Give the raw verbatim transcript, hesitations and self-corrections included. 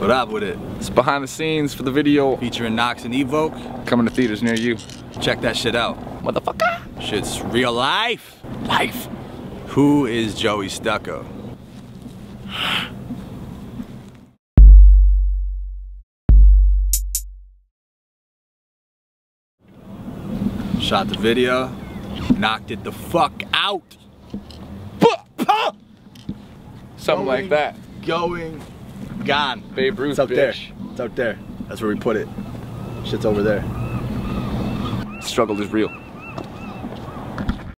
What up with it? It's behind the scenes for the video. Featuring Knox and Evoke. Coming to theaters near you. Check that shit out. Motherfucker. Shit's real life. Life. Who is Joey Stucko? Shot the video. Knocked it the fuck out. Something going, like that. Going, gone. Babe Ruth, It's up bitch. there. It's up there. That's where we put it. Shit's over there. Struggle is real.